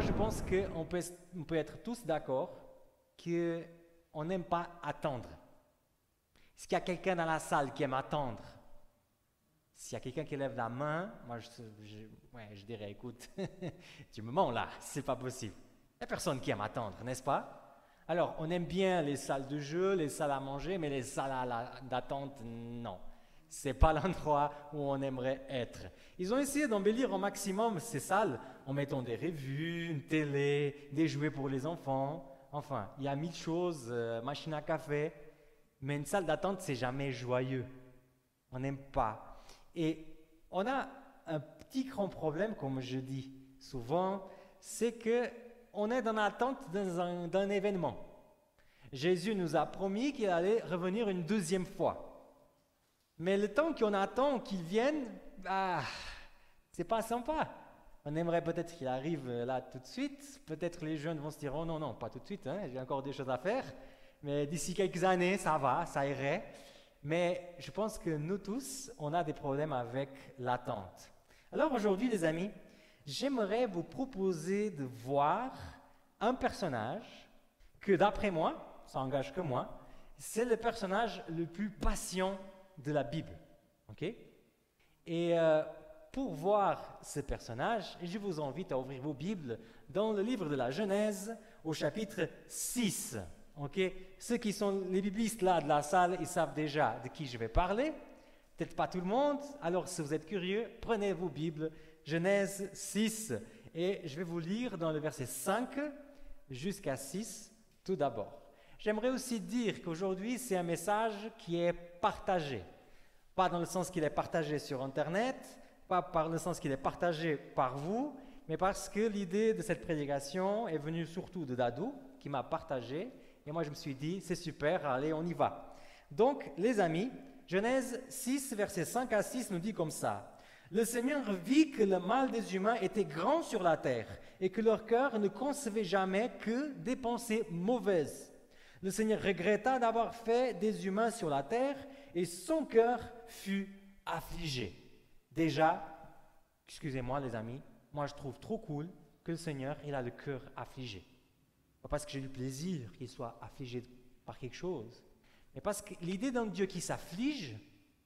je pense qu'on peut être tous d'accord qu'on n'aime pas attendre. Est-ce qu'il y a quelqu'un dans la salle qui aime attendre? S'il y a quelqu'un qui lève la main, moi je dirais, écoute, tu me mens là, c'est pas possible. Il n'y a personne qui aime attendre, n'est-ce pas? Alors, on aime bien les salles de jeu, les salles à manger, mais les salles d'attente, non. C'est pas l'endroit où on aimerait être. Ils ont essayé d'embellir au maximum ces salles en mettant des revues, une télé, des jouets pour les enfants. Enfin, il y a 1000 choses, machine à café. Mais une salle d'attente, c'est jamais joyeux. On n'aime pas. Et on a un petit grand problème, comme je dis souvent, c'est qu'on est dans l'attente d'un événement. Jésus nous a promis qu'il allait revenir une deuxième fois. Mais le temps qu'on attend qu'il vienne, c'est pas sympa. On aimerait peut-être qu'il arrive là tout de suite. Peut-être les jeunes vont se dire, oh non, pas tout de suite, j'ai encore des choses à faire. Mais d'ici quelques années, ça va, ça irait. Mais je pense que nous tous, on a des problèmes avec l'attente. Alors aujourd'hui, les amis, j'aimerais vous proposer de voir un personnage que, d'après moi, ça engage que moi, c'est le personnage le plus patient de la Bible. Ok? Et pour voir ce personnage, je vous invite à ouvrir vos Bibles dans le livre de la Genèse au chapitre 6. Okay? Ceux qui sont les biblistes là de la salle, ils savent déjà de qui je vais parler. Peut-être pas tout le monde. Alors si vous êtes curieux, prenez vos Bibles, Genèse 6, et je vais vous lire dans le verset 5 jusqu'à 6 tout d'abord. J'aimerais aussi dire qu'aujourd'hui, c'est un message qui est partagé. Pas dans le sens qu'il est partagé sur Internet, pas par le sens qu'il est partagé par vous, mais parce que l'idée de cette prédication est venue surtout de Dadou, qui m'a partagé. Et moi, je me suis dit, c'est super, allez, on y va. Donc, les amis, Genèse 6, versets 5 à 6 nous dit comme ça. « Le Seigneur vit que le mal des humains était grand sur la terre et que leur cœur ne concevait jamais que des pensées mauvaises. Le Seigneur regretta d'avoir fait des humains sur la terre et son cœur fut affligé. » Déjà, excusez-moi les amis, moi je trouve trop cool que le Seigneur, il a le cœur affligé. Pas parce que j'ai du plaisir qu'il soit affligé par quelque chose, mais parce que l'idée d'un Dieu qui s'afflige,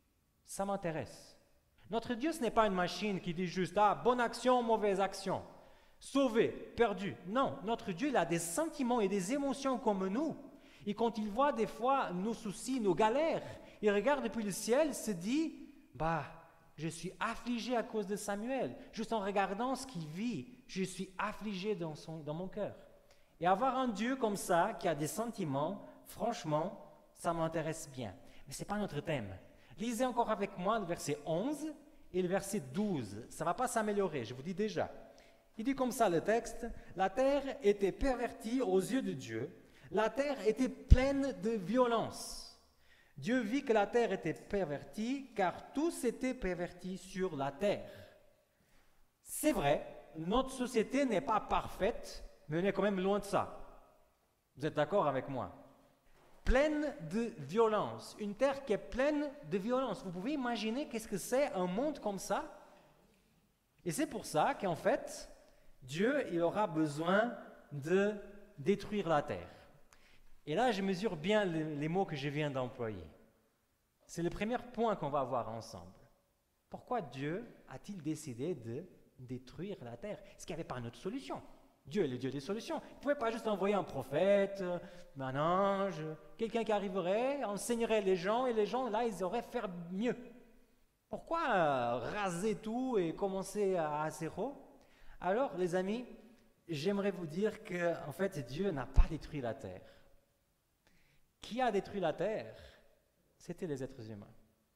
ça m'intéresse. Notre Dieu, ce n'est pas une machine qui dit juste « Ah, bonne action, mauvaise action, sauvé, perdu ». Non, notre Dieu, il a des sentiments et des émotions comme nous. Et quand il voit des fois nos soucis, nos galères, il regarde depuis le ciel, se dit « Bah, je suis affligé à cause de Samuel. Juste en regardant ce qu'il vit, je suis affligé dans mon cœur. » Et avoir un Dieu comme ça, qui a des sentiments, franchement, ça m'intéresse bien. Mais ce n'est pas notre thème. Lisez encore avec moi le verset 11 et le verset 12. Ça ne va pas s'améliorer, je vous dis déjà. Il dit comme ça le texte, « La terre était pervertie aux yeux de Dieu. La terre était pleine de violence. Dieu vit que la terre était pervertie, car tout s'était perverti sur la terre. » C'est vrai, notre société n'est pas parfaite, mais on est quand même loin de ça. Vous êtes d'accord avec moi? Pleine de violence. Une terre qui est pleine de violence. Vous pouvez imaginer qu'est-ce que c'est un monde comme ça? Et c'est pour ça qu'en fait, Dieu il aura besoin de détruire la terre. Et là, je mesure bien les mots que je viens d'employer. C'est le premier point qu'on va voir ensemble. Pourquoi Dieu a-t-il décidé de détruire la terre? Est-ce qu'il n'y avait pas une autre solution? Dieu est le Dieu des solutions. Il ne pouvait pas juste envoyer un prophète, un ange, quelqu'un qui arriverait, enseignerait les gens, et les gens, là, ils auraient fait mieux. Pourquoi raser tout et commencer à zéro? Alors, les amis, j'aimerais vous dire qu'en fait, Dieu n'a pas détruit la terre. Qui a détruit la terre? C'était les êtres humains.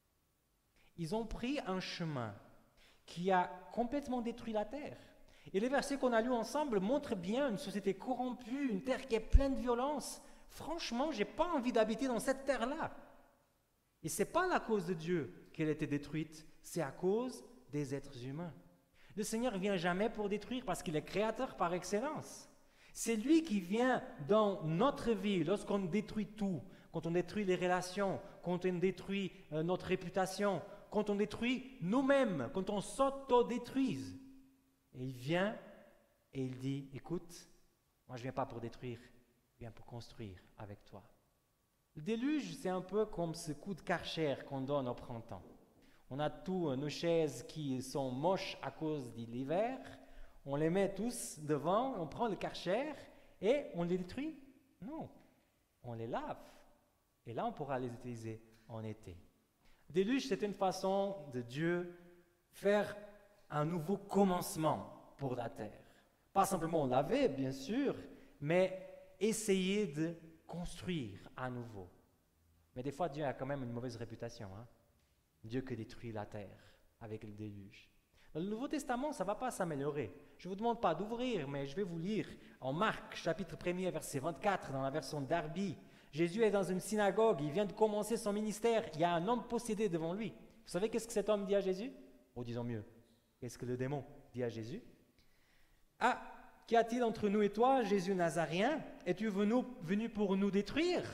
Ils ont pris un chemin qui a complètement détruit la terre. Et les versets qu'on a lus ensemble montrent bien une société corrompue, une terre qui est pleine de violence. Franchement, je n'ai pas envie d'habiter dans cette terre-là. Et ce n'est pas à cause de Dieu qu'elle a été détruite, c'est à cause des êtres humains. Le Seigneur ne vient jamais pour détruire parce qu'il est créateur par excellence. C'est lui qui vient dans notre vie lorsqu'on détruit tout, quand on détruit les relations, quand on détruit notre réputation, quand on détruit nous-mêmes, quand on s'auto-détruise. Et il vient et il dit, écoute, moi je ne viens pas pour détruire, je viens pour construire avec toi. Le déluge, c'est un peu comme ce coup de Karcher qu'on donne au printemps. On a tous nos chaises qui sont moches à cause de l'hiver, on les met tous devant, on prend le Karcher et on les détruit. Non, on les lave. Et là, on pourra les utiliser en été. Le déluge, c'est une façon de Dieu faire un nouveau commencement pour la terre. Pas simplement laver, bien sûr, mais essayer de construire à nouveau. Mais des fois, Dieu a quand même une mauvaise réputation. Dieu qui détruit la terre avec le déluge. Dans le Nouveau Testament, ça ne va pas s'améliorer. Je ne vous demande pas d'ouvrir, mais je vais vous lire en Marc, chapitre 1er, verset 24, dans la version Darby. Jésus est dans une synagogue, il vient de commencer son ministère, il y a un homme possédé devant lui. Vous savez qu'est-ce que cet homme dit à Jésus? Ou disons mieux, qu'est-ce que le démon dit à Jésus? Ah, qu'y a-t-il entre nous et toi, Jésus Nazaréen? Es-tu venu pour nous détruire?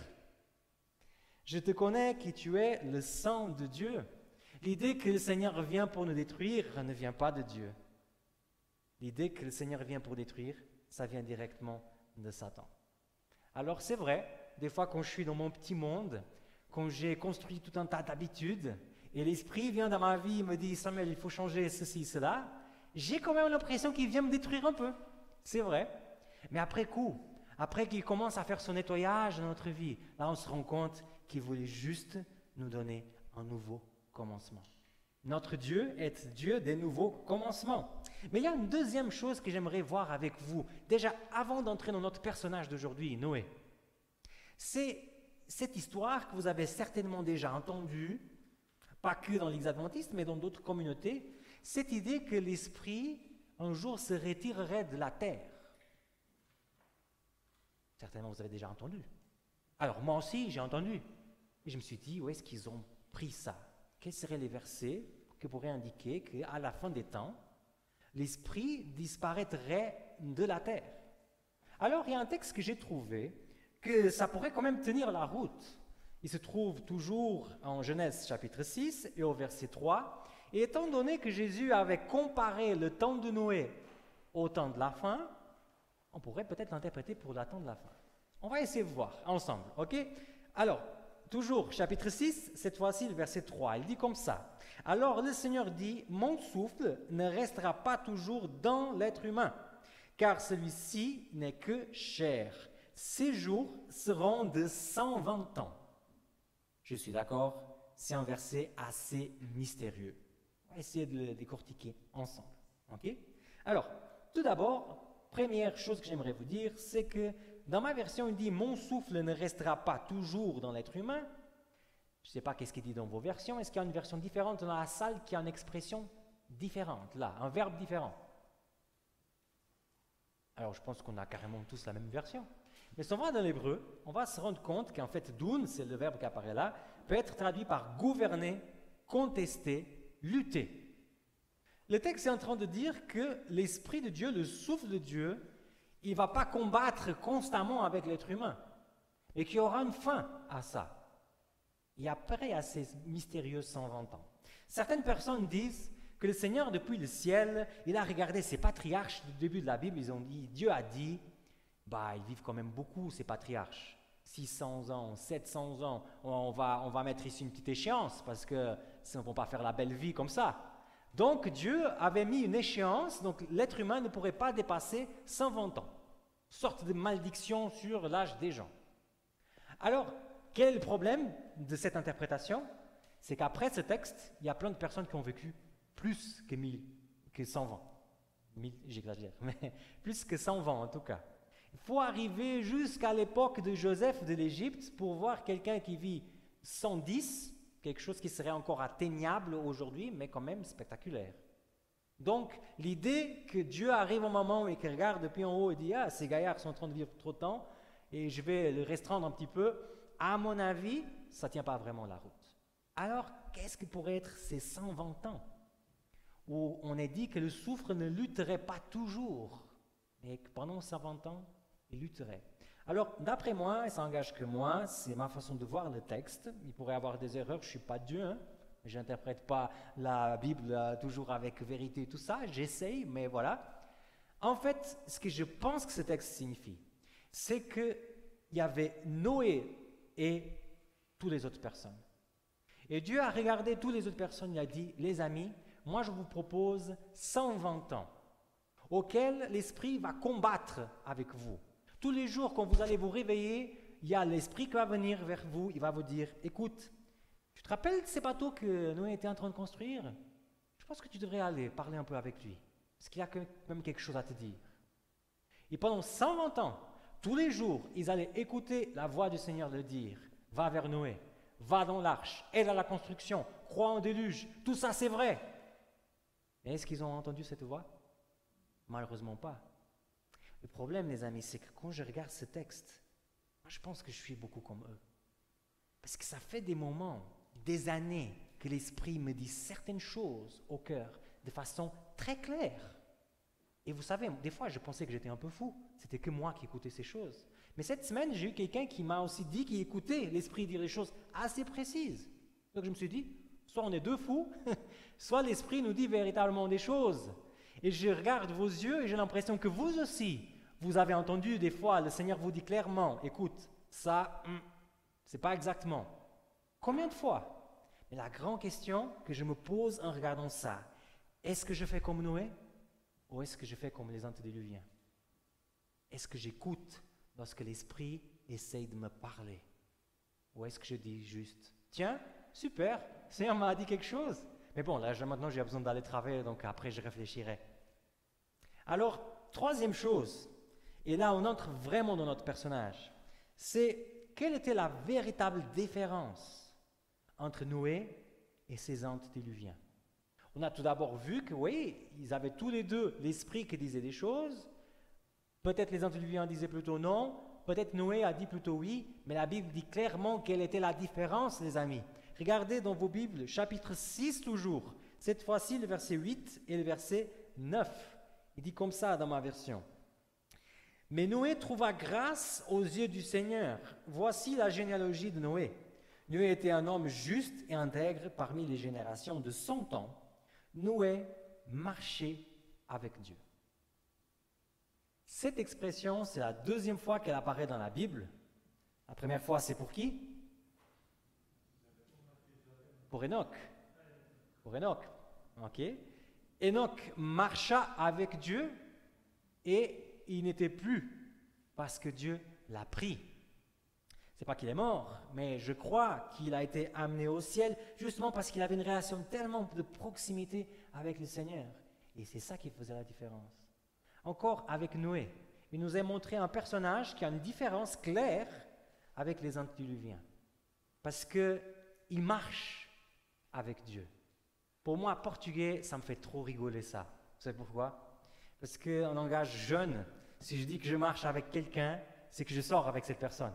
Je te connais qui tu es, le Saint de Dieu. L'idée que le Seigneur vient pour nous détruire ne vient pas de Dieu. L'idée que le Seigneur vient pour détruire, ça vient directement de Satan. Alors c'est vrai, des fois quand je suis dans mon petit monde, quand j'ai construit tout un tas d'habitudes, et l'Esprit vient dans ma vie et me dit « Samuel, il faut changer ceci, cela », j'ai quand même l'impression qu'il vient me détruire un peu. C'est vrai. Mais après coup, après qu'il commence à faire son nettoyage dans notre vie, là on se rend compte qu'il voulait juste nous donner un nouveau commencement. Notre Dieu est Dieu des nouveaux commencements. Mais il y a une deuxième chose que j'aimerais voir avec vous, déjà avant d'entrer dans notre personnage d'aujourd'hui, Noé. C'est cette histoire que vous avez certainement déjà entendue, pas que dans l'Église adventiste, mais dans d'autres communautés, cette idée que l'Esprit, un jour, se retirerait de la terre. Certainement, vous avez déjà entendu. Alors, moi aussi, j'ai entendu. Et je me suis dit, où est-ce qu'ils ont pris ça? Quels seraient les versets qui pourraient indiquer qu'à la fin des temps, l'Esprit disparaîtrait de la terre? Alors, il y a un texte que j'ai trouvé que ça pourrait quand même tenir la route. Il se trouve toujours en Genèse chapitre 6 et au verset 3. Et étant donné que Jésus avait comparé le temps de Noé au temps de la fin, on pourrait peut-être l'interpréter pour le temps de la fin. On va essayer de voir ensemble, ok? Alors, toujours chapitre 6, cette fois-ci le verset 3, il dit comme ça. Alors le Seigneur dit, mon souffle ne restera pas toujours dans l'être humain, car celui-ci n'est que chair. Ses jours seront de 120 ans. Je suis d'accord, c'est un verset assez mystérieux. On va essayer de le décortiquer ensemble. Ok? Alors, tout d'abord, première chose que j'aimerais vous dire, c'est que dans ma version, il dit « Mon souffle ne restera pas toujours dans l'être humain ». Je ne sais pas qu'est-ce qu'il dit dans vos versions. Est-ce qu'il y a une version différente dans la salle qui a une expression différente, là, un verbe différent? Alors, je pense qu'on a carrément tous la même version. Mais si on va dans l'hébreu, on va se rendre compte qu'en fait, doun, c'est le verbe qui apparaît là, peut être traduit par gouverner, contester, lutter. Le texte est en train de dire que l'Esprit de Dieu, le souffle de Dieu, il ne va pas combattre constamment avec l'être humain, et qu'il y aura une fin à ça. Et après, à ces mystérieux 120 ans. Certaines personnes disent que le Seigneur, depuis le ciel, il a regardé ces patriarches du début de la Bible, ils ont dit, Dieu a dit, ils vivent quand même beaucoup, ces patriarches. 600 ans, 700 ans, on va mettre ici une petite échéance, parce que sinon, on ne va pas faire la belle vie comme ça. Donc, Dieu avait mis une échéance, donc l'être humain ne pourrait pas dépasser 120 ans. Sorte de malédiction sur l'âge des gens. Alors, quel est le problème de cette interprétation? C'est qu'après ce texte, il y a plein de personnes qui ont vécu plus que 120. 1000, j'exagère, mais plus que 120 en tout cas. Il faut arriver jusqu'à l'époque de Joseph de l'Égypte pour voir quelqu'un qui vit 110, quelque chose qui serait encore atteignable aujourd'hui, mais quand même spectaculaire. Donc, l'idée que Dieu arrive au moment et qu'il regarde depuis en haut et dit « Ah, ces gaillards sont en train de vivre trop de temps et je vais le restreindre un petit peu », à mon avis, ça ne tient pas vraiment la route. Alors, qu'est-ce que pourrait être ces 120 ans où on est dit que le souffle ne lutterait pas toujours, mais que pendant 120 ans, il lutterait. Alors, d'après moi, et ça n'engage que moi, c'est ma façon de voir le texte. Il pourrait y avoir des erreurs, je ne suis pas Dieu, je n'interprète pas la Bible toujours avec vérité et tout ça, j'essaye, mais voilà. En fait, ce que je pense que ce texte signifie, c'est qu'il y avait Noé et toutes les autres personnes. Et Dieu a regardé toutes les autres personnes et a dit, les amis, moi je vous propose 120 ans auxquels l'Esprit va combattre avec vous. Tous les jours, quand vous allez vous réveiller, il y a l'Esprit qui va venir vers vous, il va vous dire, écoute, tu te rappelles de ces bateaux que Noé était en train de construire? Je pense que tu devrais aller parler un peu avec lui, parce qu'il a quand même quelque chose à te dire. Et pendant 120 ans, tous les jours, ils allaient écouter la voix du Seigneur leur dire, va vers Noé, va dans l'arche, aide à la construction, crois en déluge, tout ça c'est vrai. Mais est-ce qu'ils ont entendu cette voix? Malheureusement pas. Le problème, les amis, c'est que quand je regarde ce texte, moi, je pense que je suis beaucoup comme eux. Parce que ça fait des moments, des années, que l'Esprit me dit certaines choses au cœur de façon très claire. Et vous savez, des fois, je pensais que j'étais un peu fou. C'était que moi qui écoutais ces choses. Mais cette semaine, j'ai eu quelqu'un qui m'a aussi dit qu'il écoutait l'Esprit dire des choses assez précises. Donc je me suis dit, soit on est deux fous, soit l'Esprit nous dit véritablement des choses. Et je regarde vos yeux et j'ai l'impression que vous aussi, vous avez entendu des fois, le Seigneur vous dit clairement, écoute, ça, c'est pas exactement. Combien de fois? Mais la grande question que je me pose en regardant ça, est-ce que je fais comme Noé ou est-ce que je fais comme les antédiluviens? Est-ce que j'écoute lorsque l'Esprit essaye de me parler? Ou est-ce que je dis juste, tiens, super, le Seigneur m'a dit quelque chose. Mais bon, là, maintenant, j'ai besoin d'aller travailler, donc après, je réfléchirai. Alors, troisième chose, et là, on entre vraiment dans notre personnage, c'est quelle était la véritable différence entre Noé et ses antédiluviens. On a tout d'abord vu que, oui, ils avaient tous les deux l'esprit qui disait des choses. Peut-être les antédiluviens disaient plutôt non, peut-être Noé a dit plutôt oui, mais la Bible dit clairement quelle était la différence, les amis. Regardez dans vos Bibles, chapitre 6 toujours, cette fois-ci le verset 8 et le verset 9. Il dit comme ça dans ma version. « Mais Noé trouva grâce aux yeux du Seigneur. Voici la généalogie de Noé. Noé était un homme juste et intègre parmi les générations de son temps. Noé marchait avec Dieu. » Cette expression, c'est la deuxième fois qu'elle apparaît dans la Bible. La première fois, c'est pour qui? Pour Enoch. Pour Enoch. Ok. Enoch marcha avec Dieu et il n'était plus parce que Dieu l'a pris. C'est pas qu'il est mort, mais je crois qu'il a été amené au ciel justement parce qu'il avait une relation tellement de proximité avec le Seigneur. Et c'est ça qui faisait la différence. Encore avec Noé, il nous a montré un personnage qui a une différence claire avec les antédiluviens. Parce qu'il marche avec Dieu. Pour moi, portugais, ça me fait trop rigoler ça. Vous savez pourquoi? Parce qu'en langage jeune, si je dis que je marche avec quelqu'un, c'est que je sors avec cette personne.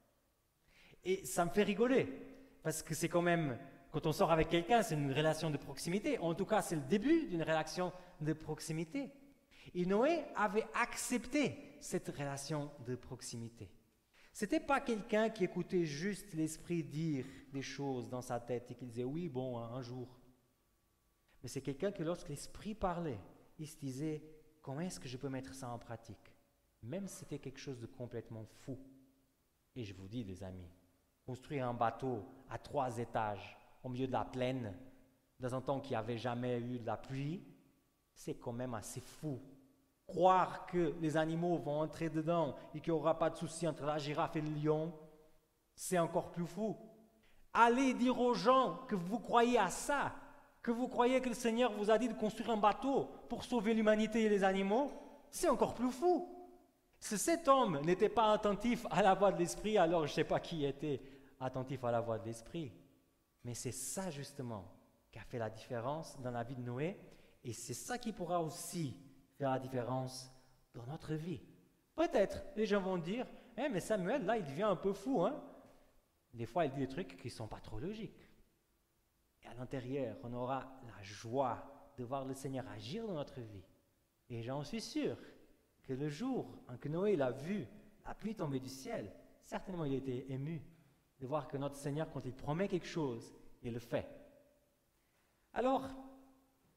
Et ça me fait rigoler, parce que c'est quand même, quand on sort avec quelqu'un, c'est une relation de proximité. En tout cas, c'est le début d'une relation de proximité. Et Noé avait accepté cette relation de proximité. Ce n'était pas quelqu'un qui écoutait juste l'esprit dire des choses dans sa tête et qui disait « oui, bon, un jour ». Mais c'est quelqu'un que lorsque l'esprit parlait, il se disait « comment est-ce que je peux mettre ça en pratique ?» Même si c'était quelque chose de complètement fou. Et je vous dis, les amis, construire un bateau à 3 étages au milieu de la plaine, dans un temps qui n'avait jamais eu de la pluie, c'est quand même assez fou. Croire que les animaux vont entrer dedans et qu'il n'y aura pas de souci entre la girafe et le lion, c'est encore plus fou. Allez dire aux gens que vous croyez à ça, que vous croyez que le Seigneur vous a dit de construire un bateau pour sauver l'humanité et les animaux, c'est encore plus fou. Si cet homme n'était pas attentif à la voix de l'Esprit, alors je ne sais pas qui était attentif à la voix de l'Esprit. Mais c'est ça justement qui a fait la différence dans la vie de Noé, et c'est ça qui pourra aussi faire la différence dans notre vie. Peut-être, les gens vont dire, mais Samuel, là, il devient un peu fou. Hein? Des fois, il dit des trucs qui ne sont pas trop logiques. Et à l'intérieur, on aura la joie de voir le Seigneur agir dans notre vie. Et j'en suis sûr que le jour en que Noé l'a vu la pluie tomber du ciel, certainement il était ému de voir que notre Seigneur, quand il promet quelque chose, il le fait. Alors,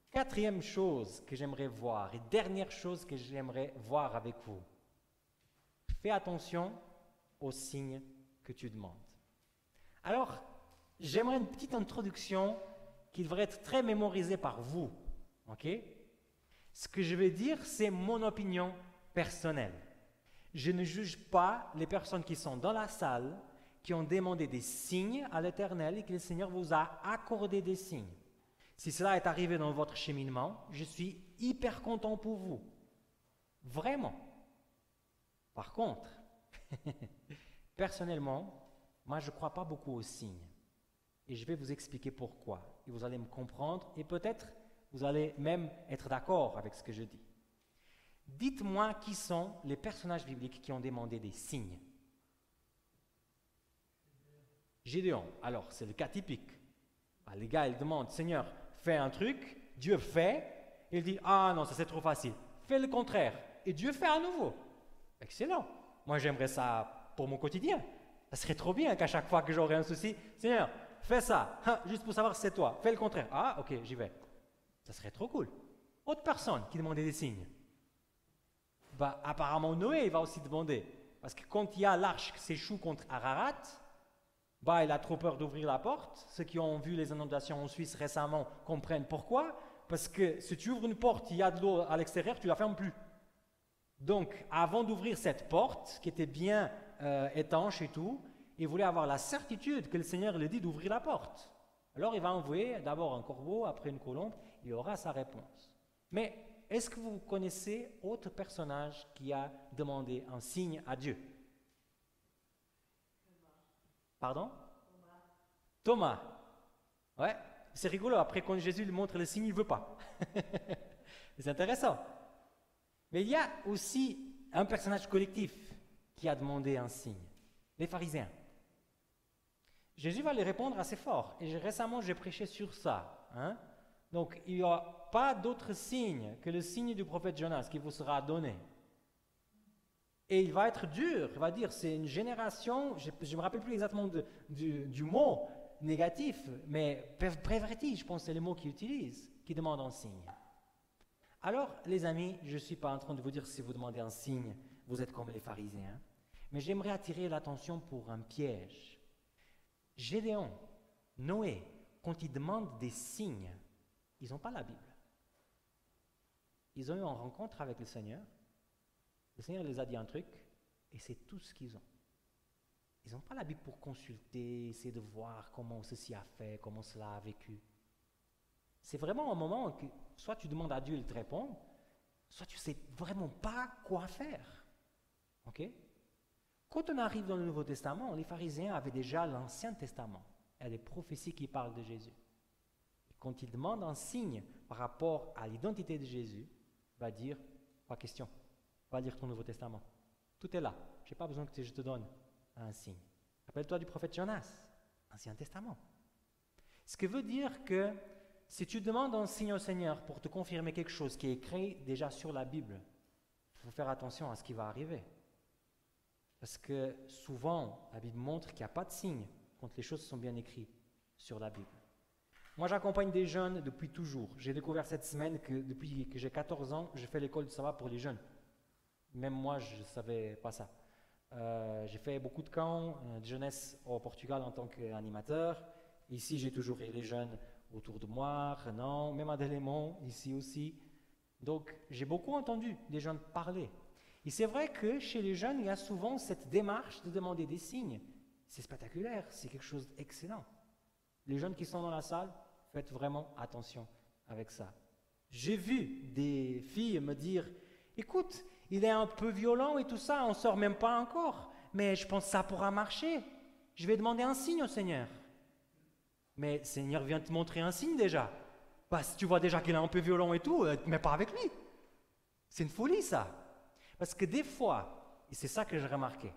Quatrième chose que j'aimerais voir, et dernière chose que j'aimerais voir avec vous, fais attention aux signes que tu demandes. Alors, j'aimerais une petite introduction qui devrait être très mémorisée par vous. Ok? Ce que je vais dire, c'est mon opinion personnelle. Je ne juge pas les personnes qui sont dans la salle, qui ont demandé des signes à l'Éternel et que le Seigneur vous a accordé des signes. Si cela est arrivé dans votre cheminement, je suis hyper content pour vous. Vraiment. Par contre, personnellement, moi je ne crois pas beaucoup aux signes. Et je vais vous expliquer pourquoi. Et vous allez me comprendre et peut-être vous allez même être d'accord avec ce que je dis. Dites-moi qui sont les personnages bibliques qui ont demandé des signes. Gédéon. Alors, c'est le cas typique. Les gars, ils demandent, Seigneur, fais un truc. Dieu fait. Il dit, ah non, ça c'est trop facile. Fais le contraire. Et Dieu fait à nouveau. Excellent. Moi, j'aimerais ça pour mon quotidien. Ça serait trop bien qu'à chaque fois que j'aurai un souci, Seigneur, fais ça. Juste pour savoir si c'est toi. Fais le contraire. Ah, ok, j'y vais. Ça serait trop cool. Autre personne qui demandait des signes. Apparemment, Noé il va aussi demander. Parce que quand il y a l'arche qui s'échoue contre Ararat, il a trop peur d'ouvrir la porte. Ceux qui ont vu les inondations en Suisse récemment comprennent pourquoi. Parce que si tu ouvres une porte, il y a de l'eau à l'extérieur, tu ne la fermes plus. Donc, avant d'ouvrir cette porte, qui était bien étanche et tout, il voulait avoir la certitude que le Seigneur lui dit d'ouvrir la porte. Alors, il va envoyer d'abord un corbeau, après une colombe, il aura sa réponse. Mais est-ce que vous connaissez autre personnage qui a demandé un signe à Dieu? Pardon? Thomas. Ouais, c'est rigolo. Après, quand Jésus lui montre le signe, il ne veut pas. C'est intéressant. Mais il y a aussi un personnage collectif qui a demandé un signe. Les pharisiens. Jésus va les répondre assez fort. Et récemment, j'ai prêché sur ça. Donc, il n'y a pas d'autre signe que le signe du prophète Jonas qui vous sera donné. Et il va être dur, il va dire, c'est une génération, je ne me rappelle plus exactement du mot négatif, mais perverti, je pense que c'est le mot qu'il utilise, qui demande un signe. Alors, les amis, je ne suis pas en train de vous dire si vous demandez un signe, vous êtes comme les pharisiens, mais j'aimerais attirer l'attention pour un piège. Gédéon, Noé, quand ils demandent des signes, ils n'ont pas la Bible. Ils ont eu une rencontre avec le Seigneur. Le Seigneur les a dit un truc, et c'est tout ce qu'ils ont. Ils n'ont pas la Bible pour consulter, essayer de voir comment ceci a fait, comment cela a vécu. C'est vraiment un moment que soit tu demandes à Dieu, il te répond, soit tu ne sais vraiment pas quoi faire. Ok? Quand on arrive dans le Nouveau Testament, les pharisiens avaient déjà l'Ancien Testament. Il y a des prophéties qui parlent de Jésus. Et quand ils demandent un signe par rapport à l'identité de Jésus, il va dire, pas question. Va lire ton Nouveau Testament. Tout est là. Je n'ai pas besoin que je te donne un signe. Rappelle-toi du prophète Jonas, Ancien Testament. Ce qui veut dire que si tu demandes un signe au Seigneur pour te confirmer quelque chose qui est écrit déjà sur la Bible, il faut faire attention à ce qui va arriver. Parce que souvent, la Bible montre qu'il n'y a pas de signe quand les choses sont bien écrites sur la Bible. Moi, j'accompagne des jeunes depuis toujours. J'ai découvert cette semaine que depuis que j'ai 14 ans, je fais l'école de sabbat pour les jeunes. Même moi, je ne savais pas ça. J'ai fait beaucoup de camps de jeunesse au Portugal en tant qu'animateur. Ici, j'ai toujours les jeunes autour de moi, Renan, même à Delémont, ici aussi. Donc, j'ai beaucoup entendu des jeunes parler. Et c'est vrai que chez les jeunes, il y a souvent cette démarche de demander des signes. C'est spectaculaire, c'est quelque chose d'excellent. Les jeunes qui sont dans la salle, faites vraiment attention avec ça. J'ai vu des filles me dire, écoute, il est un peu violent et tout ça, on ne sort même pas encore. Mais je pense que ça pourra marcher. Je vais demander un signe au Seigneur. Mais le Seigneur vient te montrer un signe déjà. Si tu vois déjà qu'il est un peu violent et tout, mais pas avec lui. C'est une folie ça. Parce que des fois, et c'est ça que j'ai remarqué,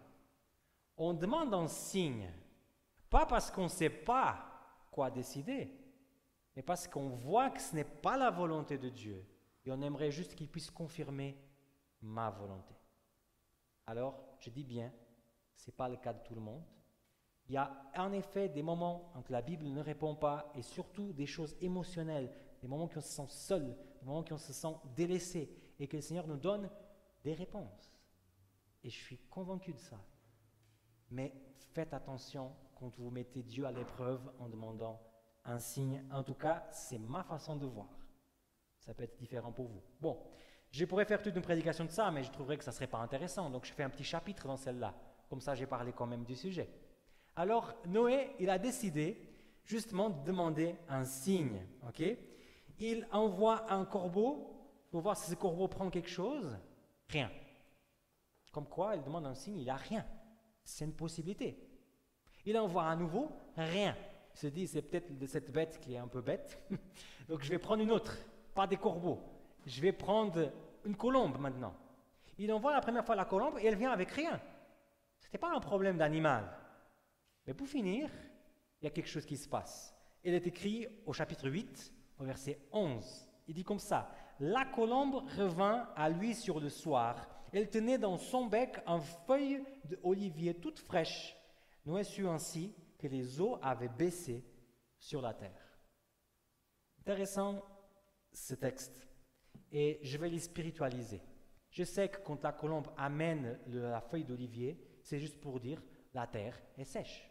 on demande un signe, pas parce qu'on ne sait pas quoi décider, mais parce qu'on voit que ce n'est pas la volonté de Dieu. Et on aimerait juste qu'il puisse confirmer ma volonté. Alors, je dis bien, ce n'est pas le cas de tout le monde. Il y a en effet des moments où la Bible ne répond pas, et surtout des choses émotionnelles des moments où on se sent seul, des moments où on se sent délaissé, et que le Seigneur nous donne des réponses. Et je suis convaincu de ça. Mais faites attention quand vous mettez Dieu à l'épreuve en demandant un signe. En tout cas, c'est ma façon de voir. Ça peut être différent pour vous. Bon, je pourrais faire toute une prédication de ça, mais je trouverais que ça ne serait pas intéressant. Donc je fais un petit chapitre dans celle-là. Comme ça, j'ai parlé quand même du sujet. Alors, Noé, il a décidé justement de demander un signe. Okay? Il envoie un corbeau pour voir si ce corbeau prend quelque chose. Rien. Comme quoi, il demande un signe, il n'a rien. C'est une possibilité. Il envoie à nouveau, rien. Il se dit, c'est peut-être cette bête qui est un peu bête. Donc je vais prendre une autre, pas des corbeaux. Je vais prendre une colombe maintenant. Il envoie la première fois la colombe et elle vient avec rien. Ce n'était pas un problème d'animal. Mais pour finir, il y a quelque chose qui se passe. Il est écrit au chapitre 8, au verset 11. Il dit comme ça, « La colombe revint à lui sur le soir. Elle tenait dans son bec une feuille d'olivier toute fraîche. Noé sut ainsi que les eaux avaient baissé sur la terre. » Intéressant ce texte. Et je vais les spiritualiser. Je sais que quand la colombe amène la feuille d'olivier, c'est juste pour dire la terre est sèche.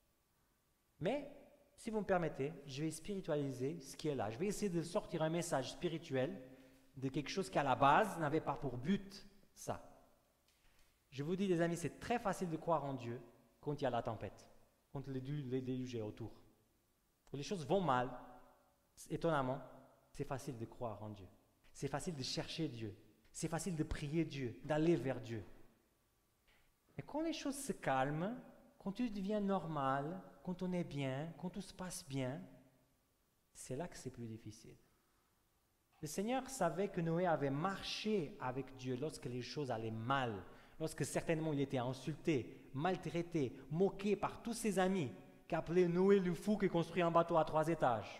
Mais, si vous me permettez, je vais spiritualiser ce qui est là. Je vais essayer de sortir un message spirituel de quelque chose qui à la base n'avait pas pour but ça. Je vous dis les amis, c'est très facile de croire en Dieu quand il y a la tempête, quand les déluge est autour. Quand les choses vont mal, étonnamment, c'est facile de croire en Dieu. C'est facile de chercher Dieu. C'est facile de prier Dieu, d'aller vers Dieu. Mais quand les choses se calment, quand tout devient normal, quand on est bien, quand tout se passe bien, c'est là que c'est plus difficile. Le Seigneur savait que Noé avait marché avec Dieu lorsque les choses allaient mal, lorsque certainement il était insulté, maltraité, moqué par tous ses amis qui appelaient Noé le fou qui construit un bateau à 3 étages.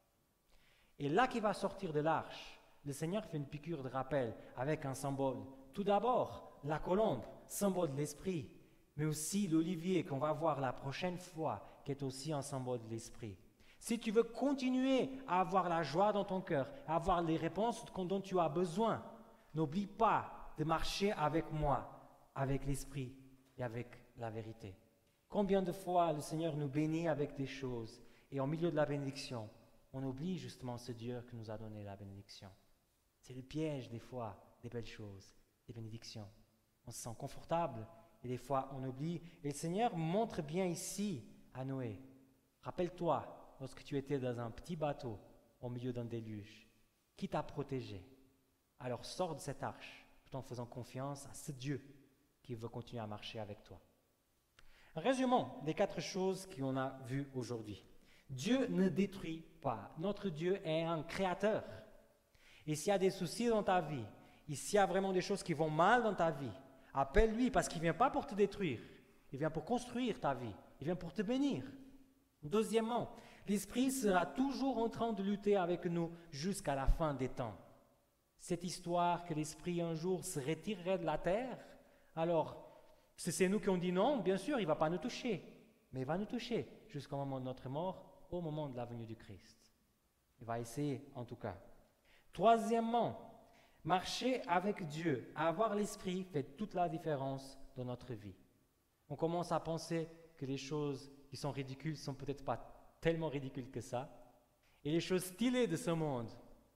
Et là qu'il va sortir de l'arche, le Seigneur fait une piqûre de rappel avec un symbole. Tout d'abord, la colombe, symbole de l'esprit, mais aussi l'olivier qu'on va voir la prochaine fois, qui est aussi un symbole de l'esprit. Si tu veux continuer à avoir la joie dans ton cœur, à avoir les réponses dont tu as besoin, n'oublie pas de marcher avec moi, avec l'esprit et avec la vérité. Combien de fois le Seigneur nous bénit avec des choses et au milieu de la bénédiction, on oublie justement ce Dieu qui nous a donné la bénédiction. C'est le piège des fois des belles choses, des bénédictions. On se sent confortable et des fois on oublie. Et le Seigneur montre bien ici à Noé. Rappelle-toi, lorsque tu étais dans un petit bateau au milieu d'un déluge, qui t'a protégé? Alors sors de cette arche tout en faisant confiance à ce Dieu qui veut continuer à marcher avec toi. Résumons les 4 choses qu'on a vues aujourd'hui. Dieu ne détruit pas. Notre Dieu est un créateur. Et s'il y a des soucis dans ta vie, et s'il y a vraiment des choses qui vont mal dans ta vie, appelle-lui parce qu'il ne vient pas pour te détruire. Il vient pour construire ta vie. Il vient pour te bénir. Deuxièmement, l'Esprit sera toujours en train de lutter avec nous jusqu'à la fin des temps. Cette histoire que l'Esprit un jour se retirerait de la terre, alors, si c'est nous qui ont dit non, bien sûr, il ne va pas nous toucher. Mais il va nous toucher jusqu'au moment de notre mort, au moment de la venue du Christ. Il va essayer, en tout cas. Troisièmement, marcher avec Dieu, avoir l'Esprit fait toute la différence dans notre vie. On commence à penser que les choses qui sont ridicules sont peut-être pas tellement ridicules que ça. Et les choses stylées de ce monde,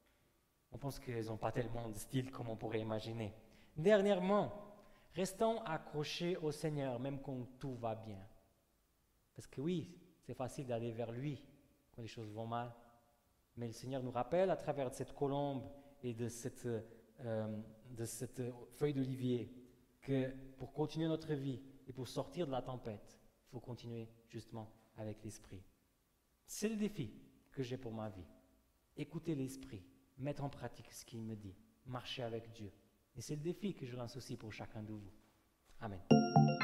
on pense qu'elles n'ont pas tellement de style comme on pourrait imaginer. Dernièrement, restons accrochés au Seigneur, même quand tout va bien. Parce que oui, c'est facile d'aller vers lui quand les choses vont mal. Mais le Seigneur nous rappelle à travers cette colombe et de cette feuille d'olivier que pour continuer notre vie et pour sortir de la tempête, il faut continuer justement avec l'Esprit. C'est le défi que j'ai pour ma vie. Écouter l'Esprit, mettre en pratique ce qu'il me dit, marcher avec Dieu. Et c'est le défi que je lance aussi pour chacun de vous. Amen.